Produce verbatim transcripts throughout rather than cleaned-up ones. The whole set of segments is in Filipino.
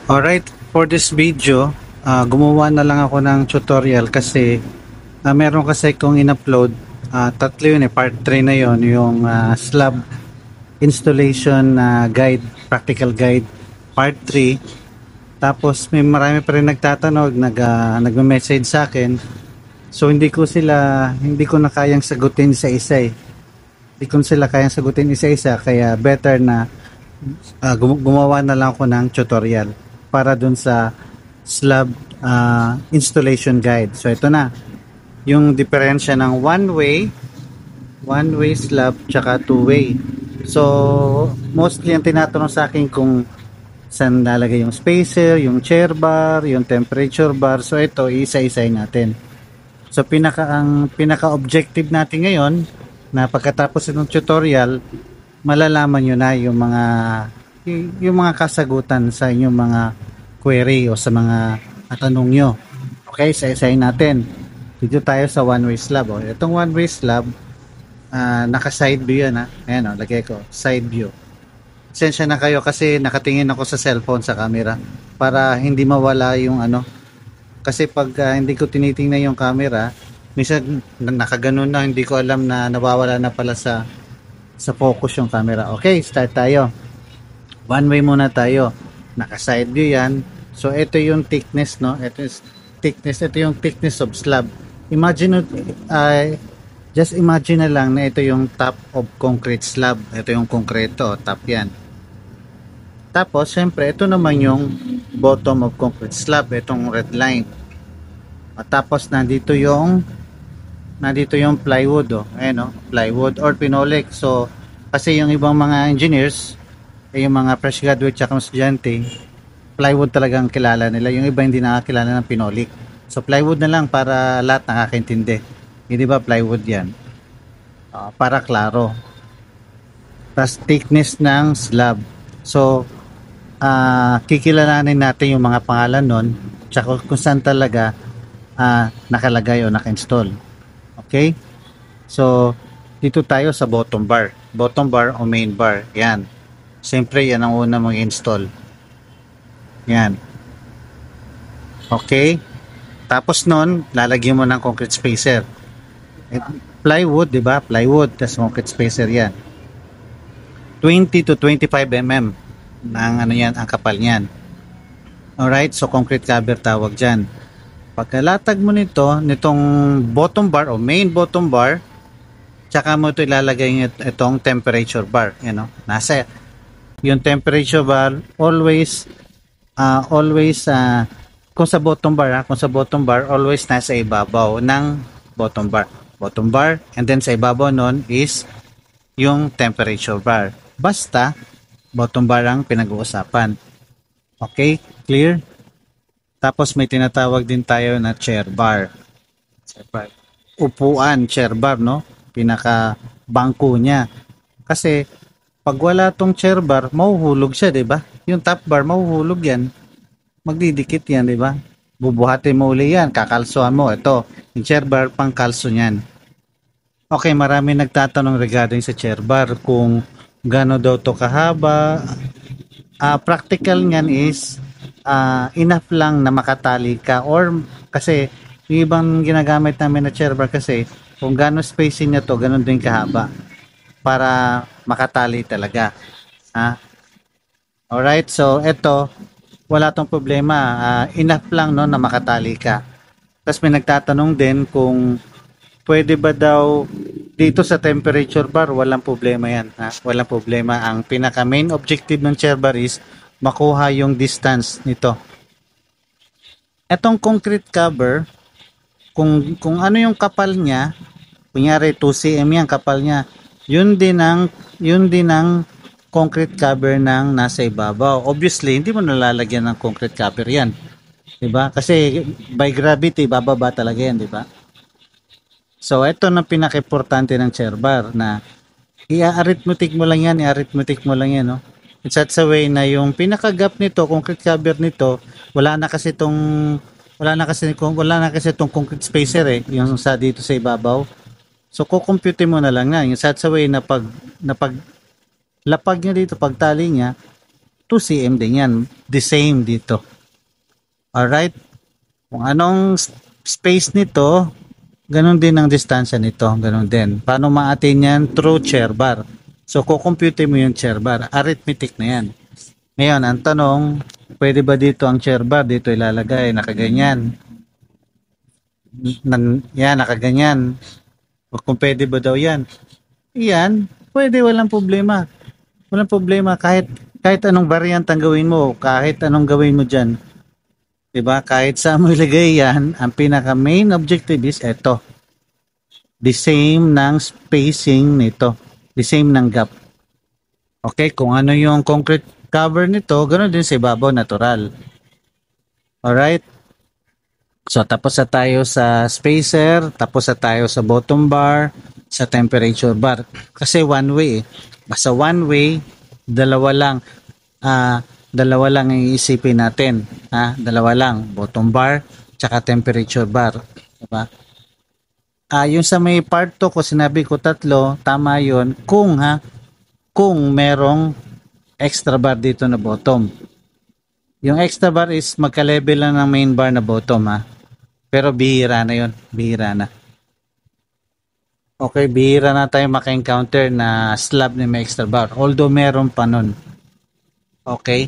Alright, for this video, ah, gumawa na lang ako ng tutorial kasi ah, meron kasi kong in-upload, ah, tatlo yun eh, part three na yun, yung ah, slab installation na guide, practical guide, part three. Tapos may marami pa rin nagtatanong, nag, ah, nagme-message sa akin. So hindi ko sila, hindi ko na kayang sagutin isa-isa eh. Hindi ko sila kayang sagutin isa-isa, kaya better na ah, gum- gumawa na lang ako ng tutorial para dun sa slab ah, installation guide. So ito na, yung diferensya ng one way, one way slab tsaka two way. So mostly ang tinatanong sa akin kung saan lalagay yung spacer, yung chair bar, yung temperature bar. So ito isa-isay natin. So pinaka ang pinaka objective natin ngayon na pagkatapos ng tutorial, malalaman nyo na yung mga y- yung mga kasagutan sa inyong mga query o sa mga tanong nyo. Okay, isa-isayin natin. Dito tayo sa one-way slab. O. Itong one-way slab, ah, naka-side view yan. Ha? Ayan o, lagay ko, side view. Sensya na kayo kasi nakatingin ako sa cellphone sa camera para hindi mawala yung ano. Kasi pag ah, hindi ko tinitingnan yung camera, minsan na- nakaganon na, hindi ko alam na nawawala na pala sa sa focus yung camera. Okay, start tayo. One way muna tayo. Naka-side view yan. So, ito yung thickness, no? Ito is thickness. Ito yung thickness of slab. Imagine, uh, just imagine na lang na ito yung top of concrete slab. Ito yung konkreto. Top yan. Tapos, syempre, ito naman yung bottom of concrete slab. Itong red line. At tapos, nandito yung nandito yung plywood, oh. Ayan, oh. Plywood or pinolik. So, kasi yung ibang mga engineers, eh, yung mga fresh graduate tsaka estudyante, plywood talagang kilala nila. Yung iba hindi nakakilala ng pinolik. So plywood na lang para lahat nakakaintindi. Hindi ba plywood yan? Ah, para klaro. Tapos thickness ng slab. So ah, kikilalanin natin yung mga pangalan nun tsaka kung saan talaga ah, nakalagay o naka-install. Okay? So dito tayo sa bottom bar. Bottom bar o main bar. Yan. Siyempre yan ang una mag-install. Yan. Okay? Tapos nun, lalagyan mo ng concrete spacer. Eh, plywood, di ba? Plywood, tas concrete spacer yan. twenty to twenty-five millimeters ang ano yan, ang kapal niyan. Alright, so concrete cover tawag dyan. Pagkalatag mo nito, nitong bottom bar o main bottom bar, tsaka mo ito ilalagay itong temperature bar. You know? Nasa yung temperature bar, always uh, always uh, kung sa bottom bar ha, kung sa bottom bar always nasa ibabaw ng bottom bar bottom bar and then sa ibabaw nun is yung temperature bar, basta bottom bar ang pinag-uusapan. Okay, clear? Tapos may tinatawag din tayo na chair bar, chair bar. Upuan, chair bar, no? Pinaka bangko niya kasi pag wala tong chair bar, mahuhulog siya, 'di ba? Yung top bar mahuhulog 'yan. Magdidikit 'yan, 'di ba? Bubuhatin mo uli 'yan, kakalsuhan mo. Ito, yung chair bar pang kalso niyan. Okay, marami nagtatanong regarding sa chair bar kung gaano daw to kahaba. Ah, practical niyan is ah, enough lang na makatali ka or kasi yung ibang ginagamit namin na chair bar kasi kung gaano spacing niya to, ganun din kahaba para makatali talaga. Ha? Alright, so ito, wala tong problema. Uh, enough lang no, na makatali ka. Tapos may nagtatanong din kung pwede ba daw dito sa temperature bar, walang problema yan. Ha? Walang problema. Ang pinaka main objective ng chair bar is makuha yung distance nito. Etong concrete cover, kung, kung ano yung kapal niya, kunyari two centimeters yan kapal niya, yun din ang yun din ang concrete cover ng nasa ibabaw. Obviously, hindi mo nalalagyan ng concrete cover 'yan. 'Di ba? Kasi by gravity bababa talaga 'yan, 'di ba? So, ito na pinaka-importante ng chair bar na i-arithmetic mo lang 'yan, i-arithmetic mo lang 'yan, no? It's such a way na yung pinaka-gap nito, concrete cover nito, wala na kasi tong wala na kasi kung wala na kasi tong concrete spacer eh, yung sa dito sa ibabaw. So, kukumpute mo na lang na. Yung such a way na pag, na pag lapag niya dito, pagtali niya, two centimeters din yan. The same dito. Alright? Kung anong space nito, ganun din ang distansya nito. Ganun din. Paano ma-attain yan? Through chair bar. So, kukompute mo yung chair bar. Arithmetic na yan. Ngayon, ang tanong, pwede ba dito ang chair bar? Dito ilalagay. Nakaganyan. Nan, yan, nakaganyan. O kung pwede ba daw yan? Yan, pwede, walang problema. Walang problema kahit kahit anong variant ang gawin mo, kahit anong gawin mo diyan. 'Di ba? Kahit sa mo ilagay yan, ang pinaka main objective is ito. The same ng spacing nito, the same ng gap. Okay, kung ano yung concrete cover nito, ganoon din sa ibabaw, natural. Alright? So, tapos na tayo sa spacer, tapos na tayo sa bottom bar, sa temperature bar. Kasi one way eh. Basta one way, dalawa lang. Ah, dalawa lang ang iisipin natin. Ha? Dalawa lang. Bottom bar, tsaka temperature bar. Diba? Ah, yung sa may part two ko, sinabi ko tatlo, tama yun. Kung ha, kung merong extra bar dito na bottom. Yung extra bar is magka-level lang ng main bar na bottom ha. Pero bihira na yun. Bihira na. Okay, bihira na tayo maka-encounter na slab na may extra bar. Although meron pa nun. Okay.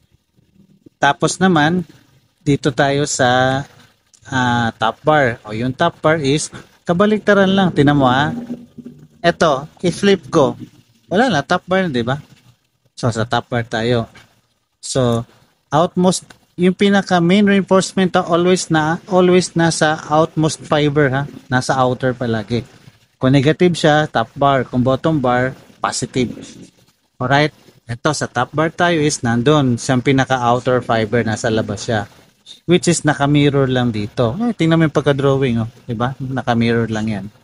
Tapos naman, dito tayo sa uh, top bar. O yung top bar is, kabaliktaran lang. Tinan mo ha. Ito, i-flip ko. Wala na, top bar na, di ba? So, sa top bar tayo. So, outmost, yung pinaka main reinforcement ha, always na always nasa outmost fiber ha, nasa outer palagi. Kung negative siya, top bar. Kung bottom bar, positive. Alright? Ito sa top bar tayo is nandun siyang pinaka outer fiber, nasa labas siya, which is naka-mirror lang dito. Eh, tingnan mo yung pagka-drawing oh, 'di ba? Naka-mirror lang 'yan.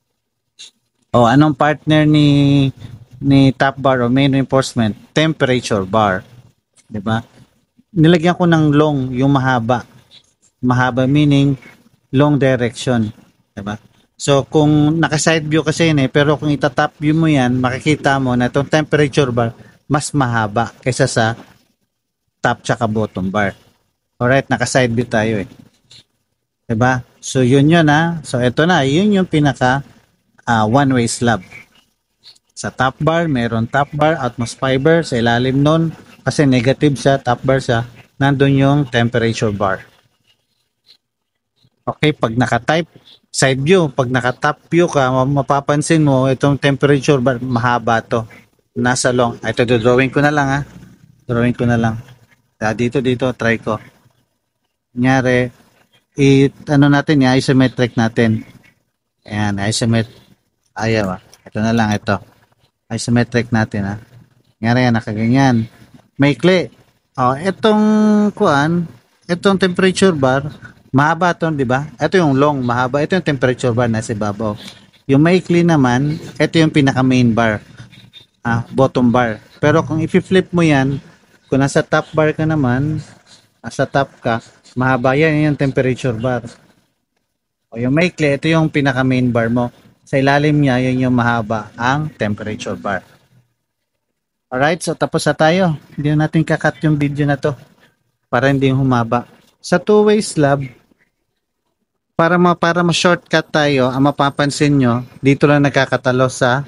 Oh, anong partner ni ni top bar o main reinforcement? Temperature bar. 'Di ba? Nilagyan ko ng long, yung mahaba. Mahaba meaning long direction. Diba? So, kung naka-side view kasi yun eh, pero kung itatop view mo yan, makikita mo na itong temperature bar, mas mahaba kaysa sa top tsaka bottom bar. Alright, naka-side view tayo eh. Diba? So, yun yun ha. So, ito na, yun yung pinaka uh, one-way slab. Sa top bar, meron top bar, outmost fiber, sa ilalim nun, kasi negative siya, top bar siya, nandun yung temperature bar. Okay, pag naka-type, side view, pag naka-top view ka, mapapansin mo, itong temperature bar, mahaba to. Nasa long. Ito, drawing ko na lang ha. Drawing ko na lang. Ah, dito, dito, try ko. Kunyari, it, ano natin, yung isometric natin. Ayan, isometric. Ayaw ah. Ito na lang, ito. Isometric natin ha. Kunyari yan, nakaganyan. Maikli. Oh, itong kuan, itong temperature bar, mahaba 'to, 'di ba? Ito yung long, mahaba. Ito yung temperature bar na sa ibabaw. Yung maikli naman, ito yung pinaka main bar. Ah, bottom bar. Pero kung i-flip mo 'yan, kung nasa top bar ka naman, nasa top ka, mahaba 'yan, yung temperature bar. O yung maikli, ito yung pinaka main bar mo. Sa ilalim niya, yun yung mahaba, ang temperature bar. Alright, so tapos na tayo. Hindi na natin kakat yung video na to para hindi humaba. Sa two-way slab, para ma para ma-shortcut tayo, ang mapapansin nyo, dito lang nagkakatalo sa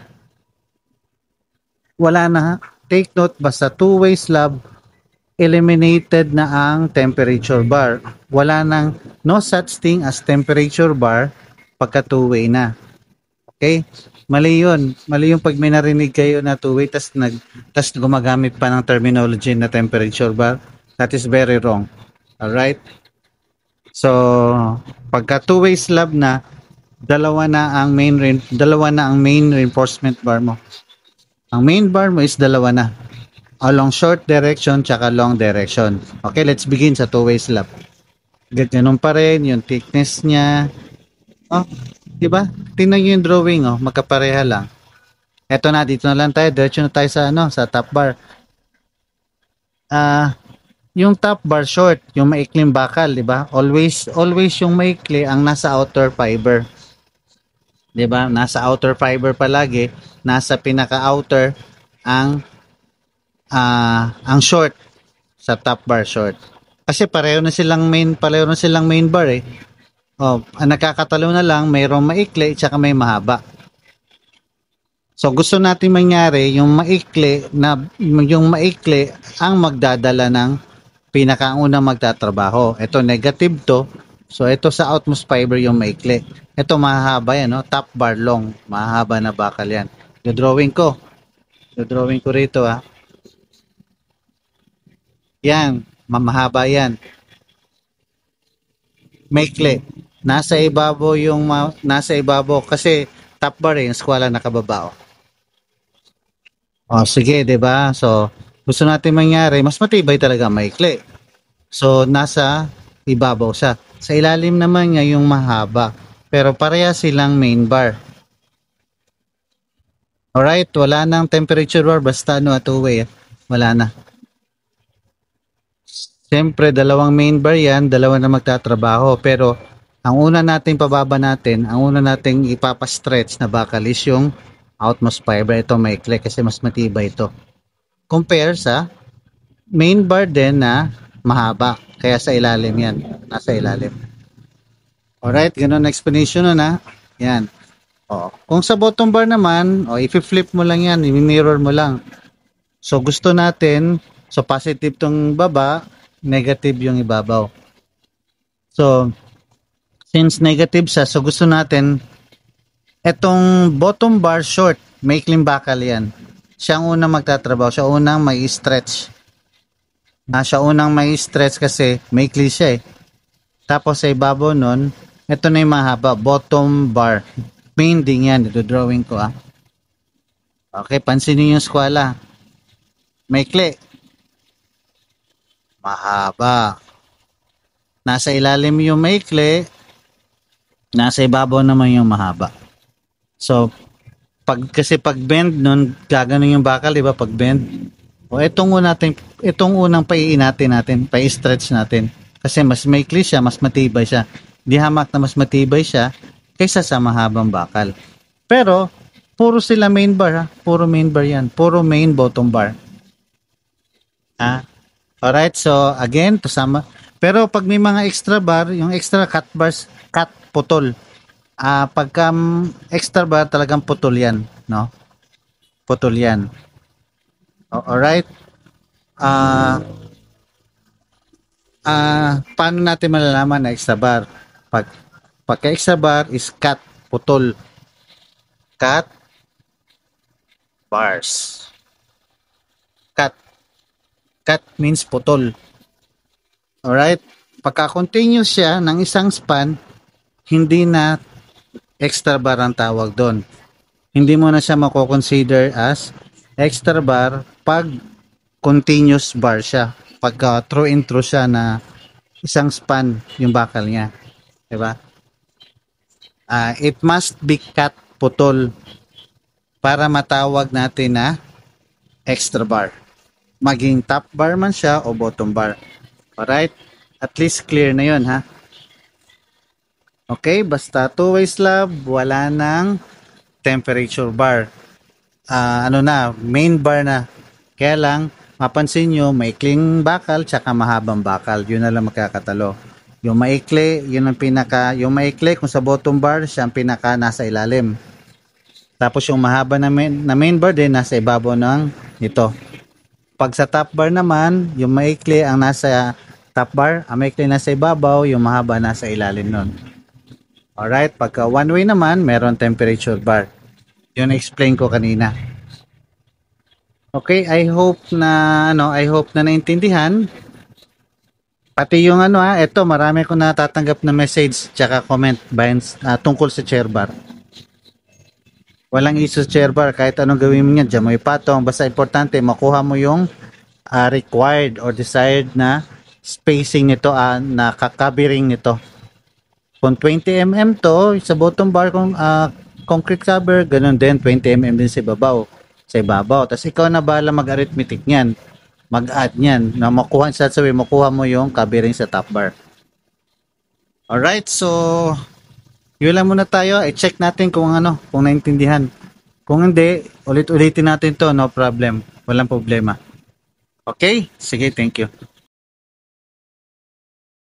wala na. Take note, basta two-way slab, eliminated na ang temperature bar. Wala nang, no such thing as temperature bar pagka two-way na. Okay? Mali yun. Mali yung pag may narinig kayo na two-way tas, nag, tas gumagamit pa ng terminology na temperature bar. That is very wrong. Alright? So, pagka two-way slab na, dalawa na ang main dalawa na ang main reinforcement bar mo. Ang main bar mo is dalawa na. Along short direction tsaka long direction. Okay, let's begin sa two-way slab. Ganyan pa rin yung thickness niya. Oh, diba? Tingnan nyo yung drawing, oh, magkapareha lang. Eto na, dito na lang tayo. Diretso na tayo sa, ano, sa top bar. Ah, uh, yung top bar short, yung maikling bakal, diba? Always, always yung maikli ang nasa outer fiber. Diba? Nasa outer fiber palagi. Nasa pinaka-outer ang ah ang short sa top bar short. Kasi pareho na silang main, pareho na silang main bar eh. Oh, ang nakakatalo na lang mayroong maikli at may mahaba. So gusto natin mangyari yung maikli na yung maikli ang magdadala ng pinakaunang magtatrabaho. Ito negative to. So ito sa outmost fiber yung maikli. Ito mahaba yan, no? Top bar long. Mahaba na bakal yan. Do-drawing ko. Do-drawing ko rito ha. Yan, mamahaba yan. Maikli. Nasa ibabaw yung ma- nasa ibabaw kasi top bar eh, yung skwala nakababa. Oh, sige, 'di ba? So, gusto natin mangyari, mas matibay talaga maikli. So, nasa ibabaw siya. Sa ilalim naman niya yung mahaba. Pero pareha silang main bar. Alright, wala nang temperature bar, basta ano, two-way. Wala na. Siyempre, dalawang main bar yan, dalawa na magtatrabaho. Pero, ang una nating pababa natin, ang una nating ipapastretch na bakal is yung outmost fiber. Ito maikli kasi mas matibay ito. Compare sa main bar din na mahaba. Kaya sa ilalim yan. Nasa ilalim. Alright, ganun na explanation nun ha. Yan. O, kung sa bottom bar naman, o, i-flip mo lang yan, i-mirror mo lang. So, gusto natin, so positive tong baba, negative yung ibabaw. So, since negative siya, so gusto natin, etong bottom bar short, maikling bakal yan. Siya ang unang magtatrabaho, siya unang may stretch. Ah, siya unang may stretch kasi maikli siya eh. Tapos sa ibabaw nun, ito na yung mahaba, bottom bar. Main din yan, ito drawing ko ah. Okay, pansinin yung skwala. Maikli. Mahaba. Nasa ilalim yung maikli, nasa ibabaw naman yung mahaba. So, pag kasi pag bend nun, gaganon yung bakal, di ba? Pag bend. O itong unang natin, itong unang paiinatin natin, pai-stretch natin. Kasi mas maikli siya, mas matibay siya. Di hamak na mas matibay siya kaysa sa mahabang bakal. Pero, puro sila main bar ha. Puro main bar yan. Puro main bottom bar. Ha? Alright, so again, to sama. Pero pag may mga extra bar, yung extra cut bars, cut putol. Ah, uh, pagka um, extra bar talagang putol 'yan, no? Putol 'yan. All right. Ah, uh, ah, uh, paano natin malalaman na extra bar? Pag pagka extra bar is cut, putol. Cut bars. Cut. Cut means putol. All right? Pagka continuous siya ng isang span, hindi na extra bar ang tawag doon. Hindi mo na siya mako-consider as extra bar pag continuous bar siya. Pagka through and through siya na isang span yung bakal niya. Diba? Uh, it must be cut putol para matawag natin na extra bar. Maging top bar man siya o bottom bar. Alright? At least clear na yun ha. Okay, basta two-way slab, wala nang temperature bar. Uh, ano na, main bar na. Kaya lang, mapansin nyo, maikling bakal, tsaka mahabang bakal. Yun na lang magkakatalo. Yung maikli, yun ang pinaka, yung maikli, kung sa bottom bar, siya ang pinaka nasa ilalim. Tapos yung mahaba na main, na main bar din, nasa ibabaw ng ito. Pag sa top bar naman, yung maikli ang nasa top bar, ang maikli nasa ibabaw, yung mahaba nasa ilalim nun. Alright, pagka one way naman, meron temperature bar. Yun explain ko kanina. Okay, I hope na ano, I hope na naintindihan. Pati yung ano ha, ito marami ko natatanggap na message tsaka comment uh, tungkol sa chair bar. Walang issue sa chair bar, kahit anong gawin mo niyan, diyan mo ipatong, basta importante makuha mo yung uh, required or desired na spacing nito, uh, na kakabering nito. Kung twenty millimeters to, sa bottom bar kung uh, concrete cover, ganun din, twenty millimeters din sa ibabaw. Sa ibabaw. Tapos ikaw na bahala mag-arithmetic niyan. Mag-add niyan. Na makuha, sa sabi, makuha mo yung covering sa top bar. Alright, so, yun lang muna tayo. I-check natin kung ano, kung naintindihan. Kung hindi, ulit-ulitin natin to, no problem. Walang problema. Okay? Sige, thank you.